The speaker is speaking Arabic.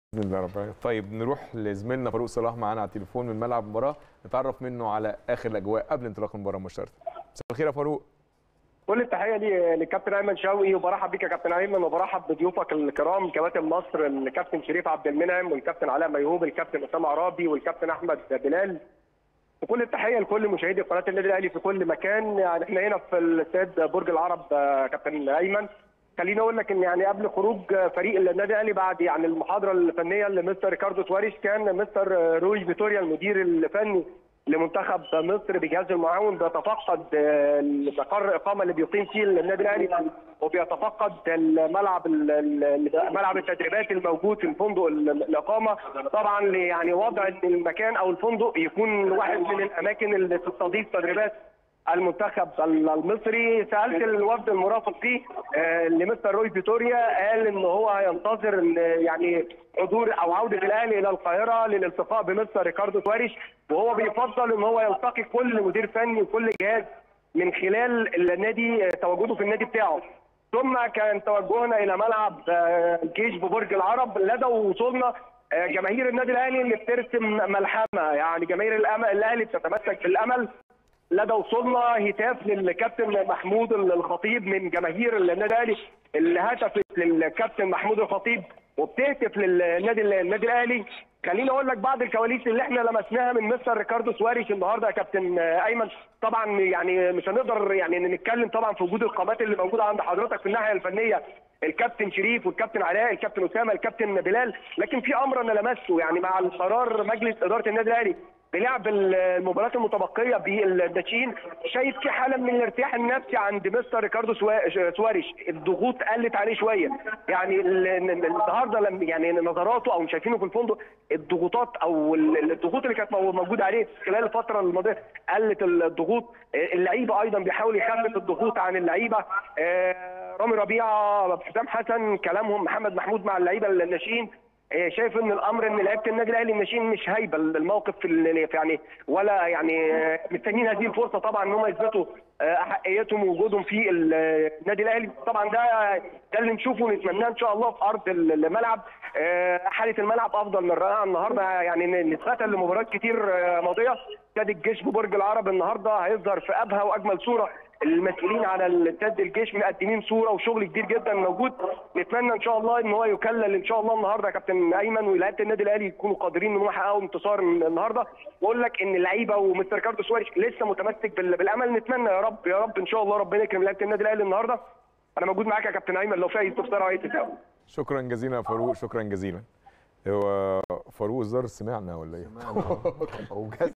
باذن الله رب العالمين. طيب نروح لزميلنا فاروق صلاح معانا على التليفون من ملعب المباراه نتعرف منه على اخر الاجواء قبل انطلاق المباراه مباشره. مساء الخير يا فاروق. كل التحيه للكابتن ايمن شوقي، وبرحب بيك يا كابتن ايمن، وبرحب بضيوفك الكرام كباتن مصر الكابتن شريف عبد المنعم والكابتن علاء ميهوب الكابتن اسامه عرابي والكابتن احمد بلال. وكل التحيه لكل مشاهدي قناه النادي الاهلي في كل مكان. يعني احنا هنا في الاستاد برج العرب كابتن ايمن. خليني اقول لك ان يعني قبل خروج فريق النادي الاهلي بعد يعني المحاضره الفنيه لمستر ريكاردو سواريش، كان مستر روي فيتوريا المدير الفني لمنتخب مصر بجهازه المعاون بيتفقد مقر الاقامه اللي بيقيم فيه النادي الاهلي، وبيتفقد ملعب التدريبات الموجود في الفندق الاقامه، طبعا يعني وضع المكان او الفندق يكون واحد من الاماكن اللي تستضيف تدريبات المنتخب المصري. سالت الوفد المرافق فيه لمستر روي فيتوريا، قال ان هو هينتظر يعني حضور او عوده الاهلي الى القاهره للالتقاء بمستر ريكاردو سواريش، وهو بيفضل ان هو يلتقي كل مدير فني وكل جهاز من خلال النادي، تواجده في النادي بتاعه. ثم كان توجهنا الى ملعب الجيش ببرج العرب. لدى وصولنا جماهير النادي الاهلي اللي بترسم ملحمه، يعني جماهير الاهلي بتتمسك بالامل. لدى وصولنا هتاف للكابتن محمود الخطيب من جماهير النادي الاهلي اللي هتفت للكابتن محمود الخطيب وبتهتف للنادي الاهلي. خليني اقول لك بعض الكواليس اللي احنا لمسناها من مستر ريكاردو سواريش النهارده يا كابتن ايمن. طبعا يعني مش هنقدر يعني نتكلم طبعا في وجود القامات اللي موجوده عند حضرتك في الناحيه الفنيه، الكابتن شريف والكابتن علاء الكابتن اسامه الكابتن بلال، لكن في امر انا لمسته يعني مع القرار مجلس اداره النادي الاهلي بلعب المباريات المتبقيه بالناشئين. شايف في حاله من الارتياح النفسي عند مستر ريكاردو سواريش، الضغوط قلت عليه شويه. يعني النهارده لما يعني نظراته او شايفينه في الفندق، الضغوطات او الضغوط اللي كانت موجوده عليه خلال الفتره الماضيه قلت الضغوط. اللعيبه ايضا بيحاول يخفف الضغوط عن اللعيبه. رامي ربيعه، حسام حسن، كلامهم محمد محمود مع اللعيبه الناشئين. شايف ان الامر ان لعيبه النادي الاهلي الناشئين مش هايبه الموقف في يعني ولا يعني مستنيين هذه الفرصه طبعا ان هم يثبتوا احقيتهم ووجودهم في النادي الاهلي. طبعا ده اللي نشوفه ونتمناه ان شاء الله في ارض الملعب. حاله الملعب افضل من رائعه النهارده، يعني نسبه لمباريات كتير ماضيه. استاد الجيش ببرج العرب النهارده هيظهر في ابهى واجمل صوره. المسؤولين على استاد الجيش مقدمين صوره وشغل كبير جدا موجود. نتمنى ان شاء الله ان هو يكلل ان شاء الله النهارده يا كابتن ايمن، ولاعيبه النادي الاهلي يكونوا قادرين ان هم يحققوا انتصار النهارده. واقول لك ان اللعيبه ومستر ريكاردو سواريش لسه متمسك بالامل. نتمنى يا رب يا رب ان شاء الله ربنا يكرم لعيبه النادي الاهلي النهارده. انا موجود معاك يا كابتن ايمن لو في اي استفسار او اي تساؤل. شكرا جزيلا يا فاروق، شكرا جزيلا. هو فاروق الزار سمعنا ولا ايه؟ سمعنا.